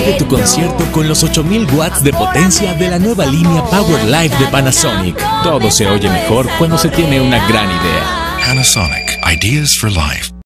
Vive tu concierto con los 8000 watts de potencia de la nueva línea Power Live de Panasonic. Todo se oye mejor cuando se tiene una gran idea. Panasonic. Ideas for life.